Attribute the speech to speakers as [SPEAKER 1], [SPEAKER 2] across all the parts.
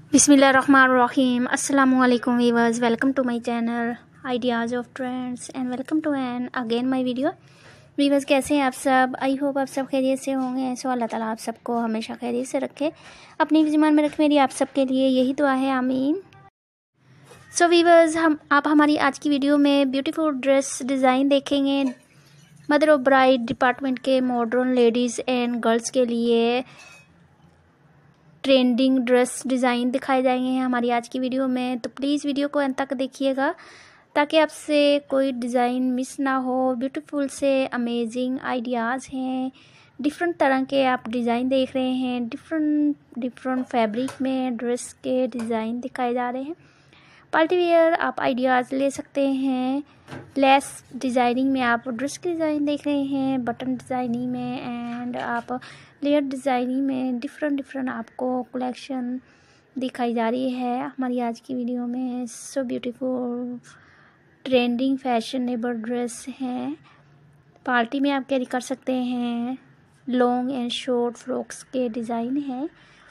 [SPEAKER 1] बिस्मिल्लाहिर्रहमानिर्रहीम। अस्सलामु अलैकुम viewers, welcome to my channel ideas of trends and welcome to an again my video. Viewers, कैसे हैं आप सब? आई होप आप सब खैरियत से होंगे। सो अल्लाह ताला आप सबको हमेशा खैरियत से रखे, अपनी ज़िम्मा में रखे। मेरी आप सबके लिए यही दुआ है, आमीन। सो वीवर्स, आप हमारी आज की वीडियो में ब्यूटीफुल ड्रेस डिज़ाइन देखेंगे। मदर ऑफ ब्राइड डिपार्टमेंट के मॉडर्न लेडीज़ एंड गर्ल्स के लिए ट्रेंडिंग ड्रेस डिज़ाइन दिखाए जाएंगे हमारी आज की वीडियो में। तो प्लीज़ वीडियो को अंत तक देखिएगा ताकि आपसे कोई डिज़ाइन मिस ना हो। ब्यूटीफुल से अमेजिंग आइडियाज़ हैं, डिफरेंट तरह के आप डिज़ाइन देख रहे हैं। डिफरेंट फैब्रिक में ड्रेस के डिज़ाइन दिखाए जा रहे हैं। पार्टी वेयर आप आइडियाज़ ले सकते हैं। लेस डिज़ाइनिंग में आप ड्रेस की डिज़ाइन देख रहे हैं, बटन डिज़ाइनिंग में एंड आप लेयर डिज़ाइनिंग में डिफरेंट आपको कलेक्शन दिखाई जा रही है हमारी आज की वीडियो में। So beautiful trending fashionable dress हैं। पार्टी में आप कैरी कर सकते हैं। लॉन्ग एंड शॉर्ट फ्रॉक्स के डिज़ाइन हैं।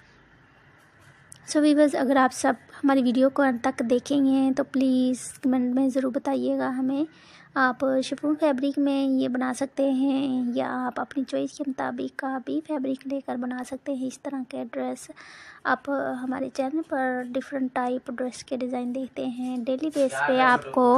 [SPEAKER 1] सो वीवर्स, अगर आप सब हमारी वीडियो को अंत तक देखेंगे तो प्लीज़ कमेंट में ज़रूर बताइएगा हमें। आप शिफॉन फैब्रिक में ये बना सकते हैं या आप अपनी चॉइस के मुताबिक का भी फैब्रिक लेकर बना सकते हैं इस तरह के ड्रेस। आप हमारे चैनल पर डिफरेंट टाइप ड्रेस के डिज़ाइन देखते हैं डेली बेस पे आपको।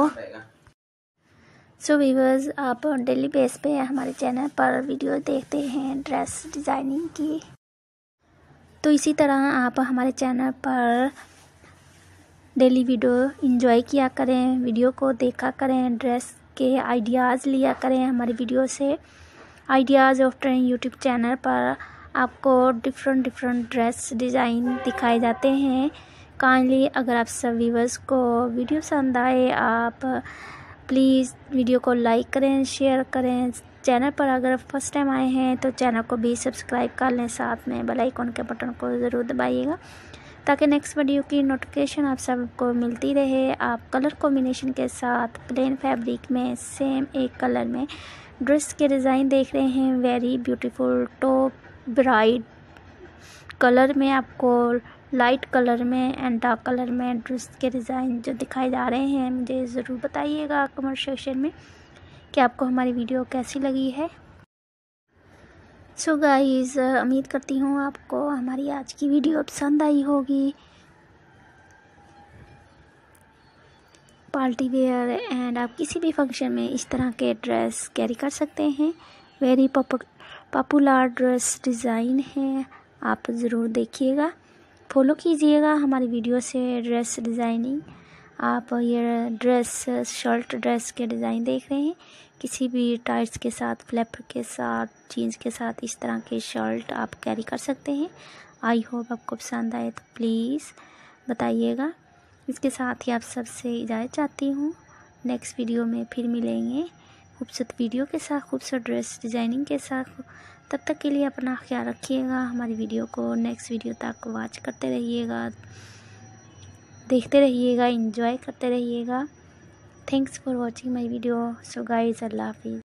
[SPEAKER 1] सो वीवर्स, आप डेली बेस पे हमारे चैनल पर वीडियो देखते हैं ड्रेस डिज़ाइनिंग की। तो इसी तरह आप हमारे चैनल पर डेली वीडियो एंजॉय किया करें, वीडियो को देखा करें, ड्रेस के आइडियाज़ लिया करें हमारी वीडियो से। Ideas of trend YouTube channel पर आपको डिफरेंट ड्रेस डिज़ाइन दिखाए जाते हैं। काइंडली अगर आप सब व्यूवर्स को वीडियो पसंद आए, आप प्लीज़ वीडियो को लाइक करें, शेयर करें। चैनल पर अगर फर्स्ट टाइम आए हैं तो चैनल को भी सब्सक्राइब कर लें, साथ में बेल आइकन के बटन को ज़रूर दबाइएगा ताकि नेक्स्ट वीडियो की नोटिफिकेशन आप सबको मिलती रहे। आप कलर कॉम्बिनेशन के साथ प्लेन फैब्रिक में सेम एक कलर में ड्रेस के डिज़ाइन देख रहे हैं। Very beautiful top bright colour में, आपको लाइट कलर में एंड डार्क कलर में ड्रेस के डिज़ाइन जो दिखाए जा रहे हैं, मुझे ज़रूर बताइएगा कमेंट सेक्शन में कि आपको हमारी वीडियो कैसी लगी है। सो गाइस, उम्मीद करती हूँ आपको हमारी आज की वीडियो पसंद आई होगी। पार्टी वेयर एंड आप किसी भी फंक्शन में इस तरह के ड्रेस कैरी कर सकते हैं। वेरी पॉपुलर ड्रेस डिज़ाइन है, आप ज़रूर देखिएगा, फॉलो कीजिएगा हमारी वीडियो से ड्रेस डिज़ाइनिंग। आप ये ड्रेस शर्ट ड्रेस के डिज़ाइन देख रहे हैं, किसी भी टाइट्स के साथ, फ्लैपर के साथ, जीन्स के साथ इस तरह के शर्ट आप कैरी कर सकते हैं। आई होप आपको पसंद आए तो प्लीज़ बताइएगा। इसके साथ ही आप सबसे इजाज़त चाहती हूँ। नेक्स्ट वीडियो में फिर मिलेंगे खूबसूरत वीडियो के साथ, खूबसूरत ड्रेस डिज़ाइनिंग के साथ। तब तक के लिए अपना ख्याल रखिएगा। हमारी वीडियो को नेक्स्ट वीडियो तक वॉच करते रहिएगा, देखते रहिएगा, एंजॉय करते रहिएगा। Thanks for watching my video. So guys, अल्लाह हाफिज़।